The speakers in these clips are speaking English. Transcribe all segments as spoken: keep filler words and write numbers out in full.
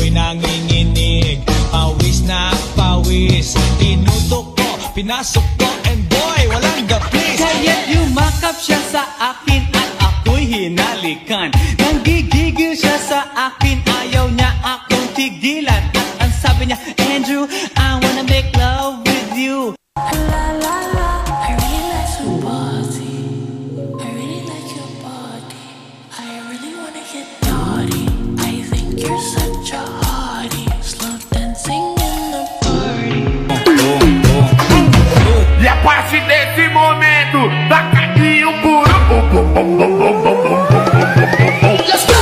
ako'y nanginginig. Pawis na pawis, tinutok ko, pinasok ko, and boy, walang gaplis. Kaya't yumakap siya sa akin at ako'y hinalikan. Nanggigigil siya sa akin, ayaw niya akong tigilan. At ang sabi niya, Andrew, I wanna make love with you. La la la, I really like your body. I really like your body. I really wanna get naughty. I think you're such a hottie. Slow dancing in the party. E a partir desse momento, dá caminho puro. Let's go!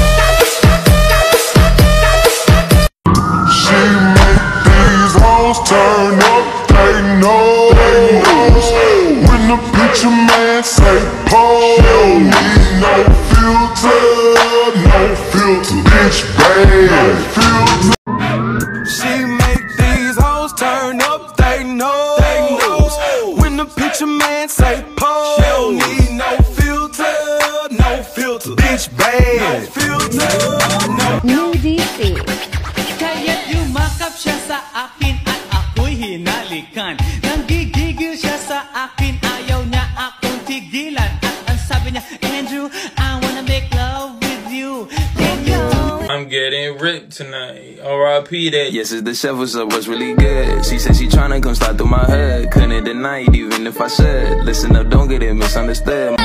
She make these hoes turn up. They know, they know. When the picture man say pose, don't need no filter, no filter. Bitch bad, filter. She make these hoes turn up. They know, they know. When the picture man say pose, don't need no filter, no filter. Bitch bad, no filter, no. New D C. Kaya't yumakap siya sa akin at ako'y hinalikan. Nanggigigil siya sa akin, ayaw niya akong tigilan. At ang sabi niya, Andrew, I wanna make love with you. Can you do it? I'm getting ripped tonight. R I P that. Yes, it's the chef. What's up? What's really good? She said she tryna come slide through my head. Couldn't deny it even if I said. Listen up, don't get it misunderstood.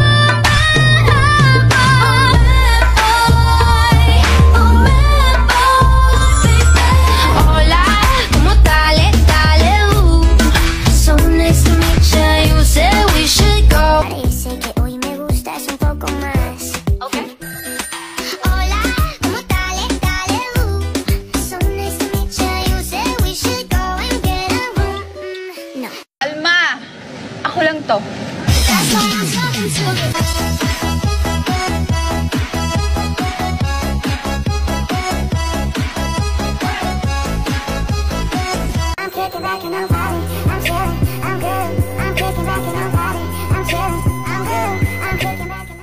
Ako lang to. I'm kicking back and I'm fighting. I'm chilling. I'm good. I'm kicking back and I'm fighting. I'm chilling. I'm good. I'm kicking back and I'm.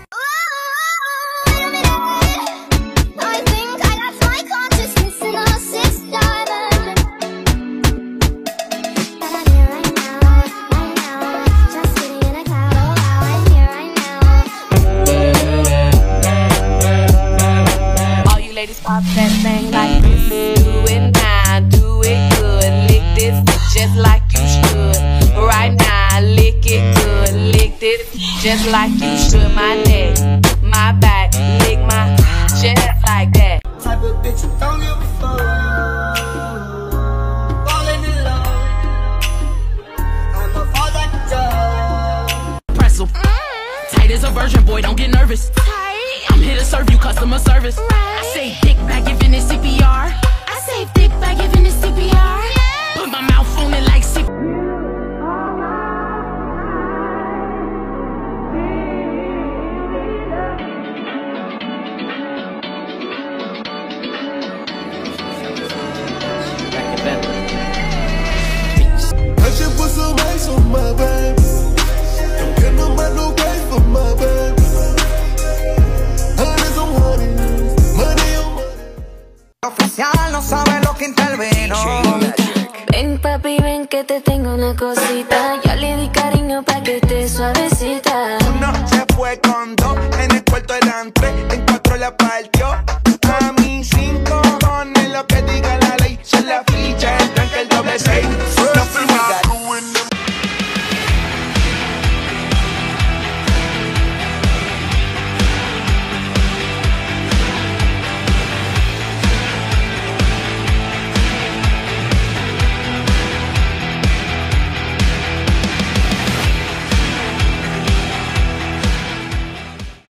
I think I lost my consciousness in a six diamond. But I'm here right now, right now, just sitting in a cloud. I'm here right now. All you ladies pop that thing like this. Do it now, do it good. Lick this just like you should. Right now, lick it good. Lick this just like you should. My neck, my back, lick my just like that. Type of bitch you don't give a fuck. Falling in love. I'ma fall like a dog. Pretzel, tight as a virgin, boy, don't get nervous. I'm here to serve you customer service. I say dick back giving it C P R. I say dick back giving it C P R. Put my mouth on it like C P R. I should put some ice on my baby. Don't get no man no way for my baby. Honey, some honey, money on money. Oficial no sabe lo que intervino. Ven papi, ven que te tengo una cosita. Ya le di cariño pa' que esté suavecita. Uno se fue con dos, en el cuarto eran tres, en cuatro la partió.